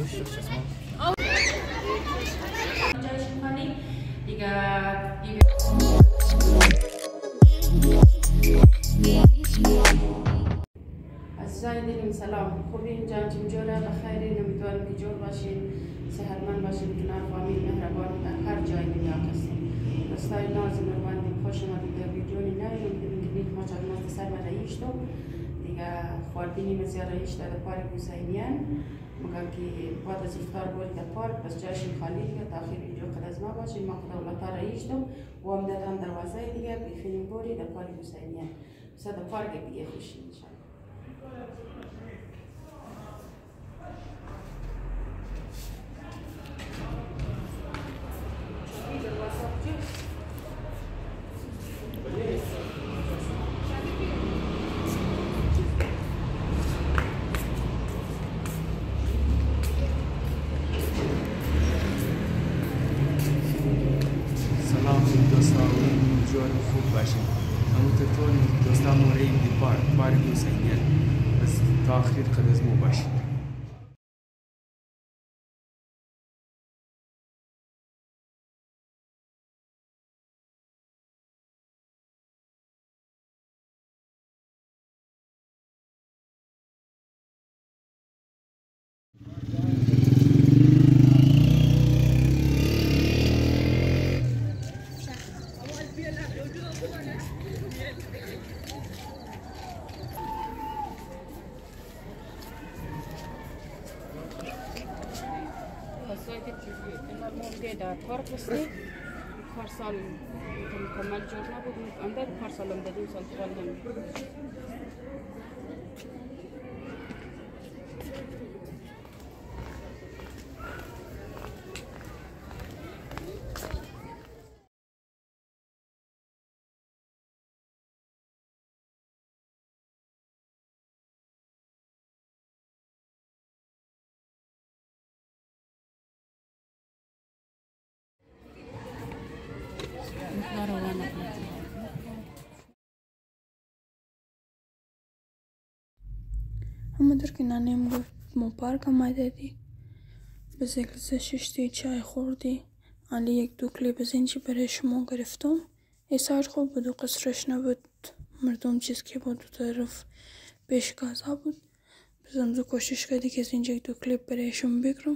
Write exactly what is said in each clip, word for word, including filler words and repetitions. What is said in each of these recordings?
عزیزای دلم سلام، خوبین؟ جان چمجوره بخیرین؟ امیدوارم که جور باشین، صحتمند باشین، کنار فامیل مهربان در هر جای دنیا هستین. دوستای نازم و بندیم خوش آمدید در ویدیو نوی. می‌بینید ما چند ماه سر و رئیشتو دیگه خوردنی بسیار رئیش در پارک حسینیان. مگر که بعد از افطار بودی در پارک بس جایشون خالی دیگه تا آخر ویدیو قد از ما باشین. ما خدا اولتا رئیشتو و هم دادم دروازه دیگه بیفینیم بودی در پارک حسینیان. بس در پارک دیگه خوشین انشاءالله. جای خوب باشیم. همونطور دوستان موریم دی پارک پارک حسینیان بس تا آخر قد از مو باشیم. در پارک هستیم. پارسال مکمل جور نبود اندر پارسال هم دادیم سال خال نمید. همونطور که ننیم گفت ما پارک آمده دی بز یک لحظه ششتی چای خوردی علی یک دو کلیپ زنجی برای شما گرفتم. ای سایت خوب بود و قصرش نبود، مردم چیز که بود دو طرف پیش گازها بود. بزم زو کوشش کردی که زنجی یک دو کلیپ برایشون بگرم.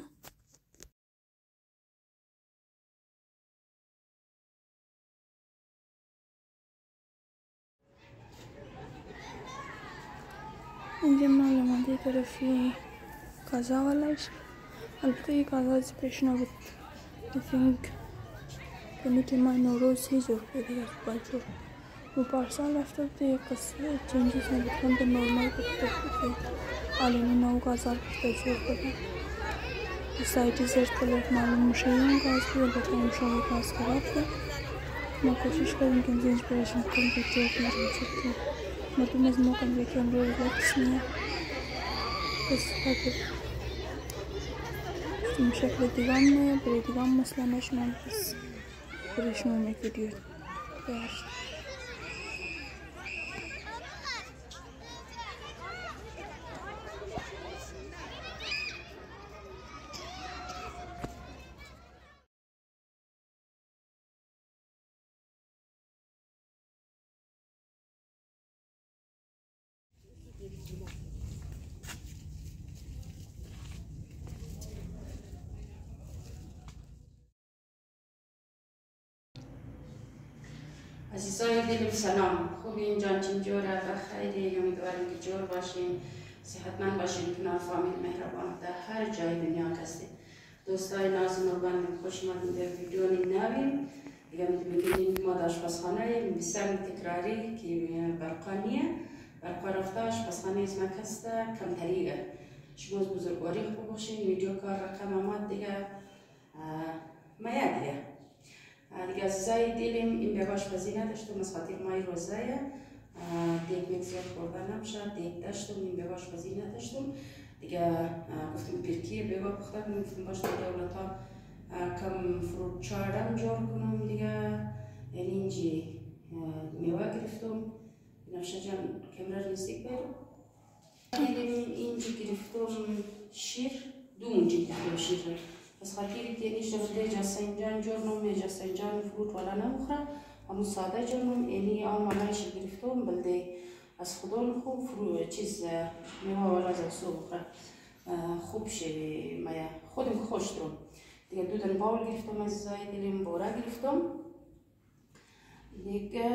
اینجا معلوماتی طرفی کازا ولایش البته یک کازا پیش نبود. I think کنیتی مای نوروز هی جور بودی از باجور و پارسال رفته بوده یک قصه چنجیز نبود کنده نورمال بکته بوده آلینی نو گازار بکته جور بوده سایتی زرد کلک معلوم موشه این گاز بود البته این شما گاز خراب بود. ما کوشش کردیم که زنج برشم کمپیوتر نرم چکتیم مردم از ما کمپیوتر رو ریلکس نیه بس خاطر این شکل دیگام نه برای دیگام مثلا نشونم بس برشونم یک ویدیو بیارشت. عزیزای دلم سلام، خوبین؟ جان چمجوره بخیرین؟ امیدوارم که جور باشین، صحتمند باشین، کنار فامیل مهربان در هر جای دنیا هستین. دوستای نازم و بندم خوش آمدید در ویدیو نویم. دیگه می‌بینید ما در آشپزخانه بسیار تکراری که برقانیه برقا رفته آشپزخانه اسم کسته کم طریقه شما از بزرگواری خوب باشین. ویدیو کار رقم آمد دیگه مایه دیگه دیگه عزیزای دلم این به آشپزی نداشتم از خاطر مای روزه دیگ میک زیاد خوردن نمیشه دیگ داشتم این به آشپزی نداشتم دیگه گفتم پیرکی بیگا پختم گفتم باش دیگه اولتا کم فروت چارم جور کنم دیگه یعنی اینجی میوه گرفتم نفشه جان کمره نزدیک بیرم اینجی گرفتم شیر دو منجی گرفته باشین جای از خاطر تینیش رفته جاسنجان جورنم جاسنجان فروت ولا نمخره همون ساده جورنم اینی آم علایش گرفتم بلده از خودم خوب فرو چیز میوه ولا زوسو بخره خوب شه مایا خودم خوش دارم دیگه دو دن باول گرفتم از زای دلیم بوره گرفتم دیگه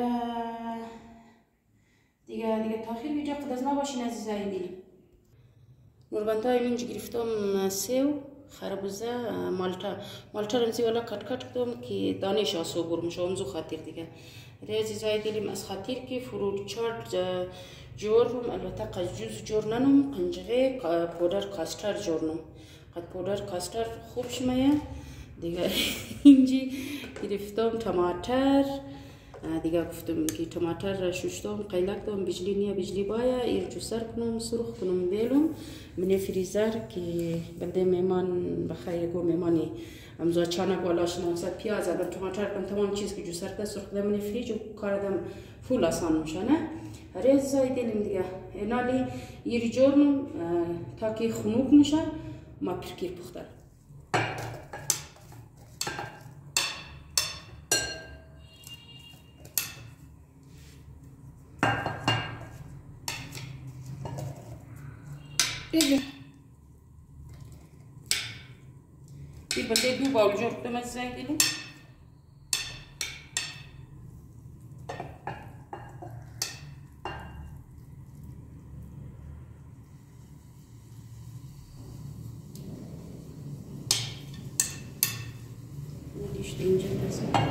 دیگه دیگه تاخیر ویدیو قد نباشین عزیزای دلیم نوربندای اینجا گرفتم سیو خربوزه مالتا مالتا رمزی والا کٹ کٹ کردم که دانش آسو برمش آمزو خاطر دیگه عزیزای دلیم از خاطر که فروت چارت جورم البته قجوز جور ننم قنجقه پودر کاستر جورنم قد پودر کاستر خوب شمایه دیگه اینجی گرفتم تماتر دیگه گفتم که تماتر شوشتم قیلک دم بجلی نیا بجلی بایا ایر جوسر کنم سرخ کنم بیلم من فریزر که بلده میمان بخیر گو میمانی امزا چانک والاش نامصد پیاز اگر تماتر کن تمام چیز که جوسر که سرخ دم من فریج و کار دم فول آسان میشه نه هر چیزای دلیم دیگه اینالی ایر جورنم تا که خنوک میشه ما پرکیر پختر دیگه bir bate due bowl giorno mezz'edini ne işte ince mesela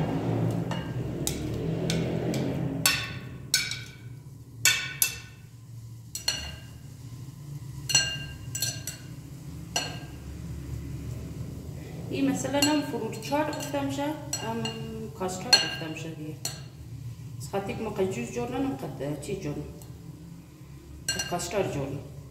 این مثلا هم فروت چار گفتم شه هم کاستر گفتم شه دیگه از خاطر که ما قجوز جور ننم قد چی جور قد کاستر جور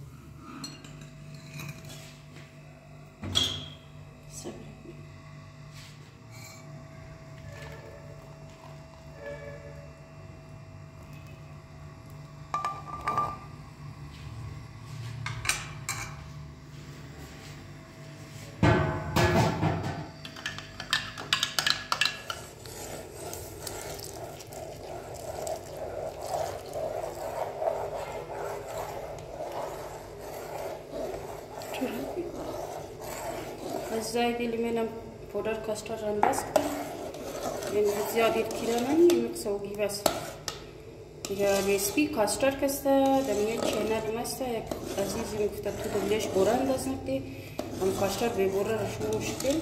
زايد اللي منهم بودر كاستر رندس يعني زيادة كيراني مكسوقي بس يا ريسبي كاستر كسته دمية شينات مسته يا عزيزي مكتبت دمليش بوران داس نكتي هم كاستر ببورا رشمو مشكل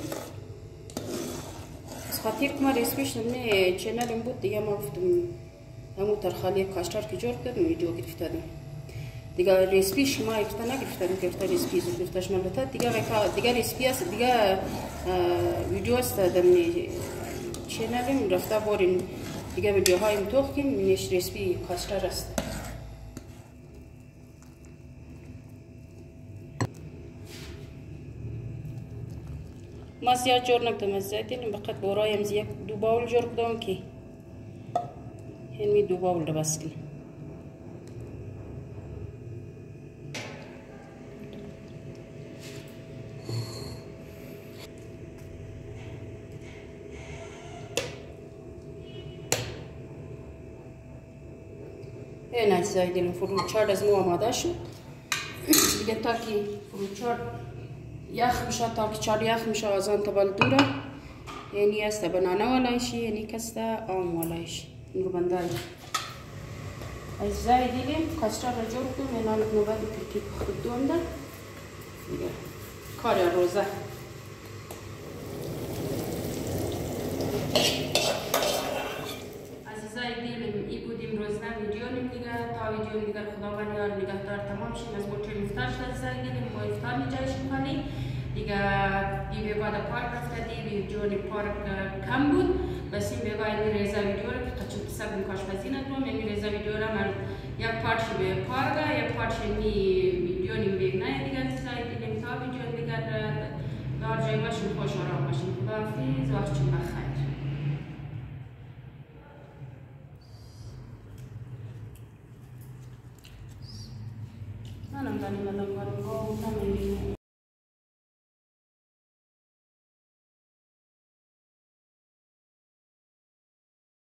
بس خاطر كما ريسبيش دمني شينات يمبوت ديا ما بفتم همو ترخالي كاستر كجور كد ويديو گرفتادم دیگه ریسپیش ما گرفته نگرفتم گرفته ریسپی زود گرفتش مالتا دیگه دیگه ریسپی است دیگه ویدیو است دمی چنلم رفته بورین دیگه ویدیوهای متوخ کن منش ریسپی کاستر است ما زیاد جور نکردم از زیادین فقط برایم زیاد دو باول جور کردم که همین دو باول رو بس کنم این عزیزای دلم فروت چارت از مو آماده شد دیگه تا که فروت چارت یخ میشه تا که چار یخ میشه از آن تبال دوره یعنی است بنانه ولایشی یعنی کسته آم ولایش نوربندای عزیزای دلم کاستر را جور کنم اینان نوبت پیکی خود دونده دیگه کار روزه تا ویدیو دیگر خداوند یار نگهدار تمام شیم از بوتر مفتار شد زنگیدیم با افطار نجایش میکنیم دیگه این بیگاه در پارک رفته دی ویدیو نی پارک کم بود بس این بیگاه این ریزا ویدیو رو که قچم تصب کاشمزی ندارم این ریزا ویدیو رو من یک پارچی به پارکه یک پارچی نی ویدیو نیم بیگ نه دیگر سای دیدیم تا ویدیو دیگر دار جای باشیم خوش آرام باشیم خداحافظ وقت چون بخیر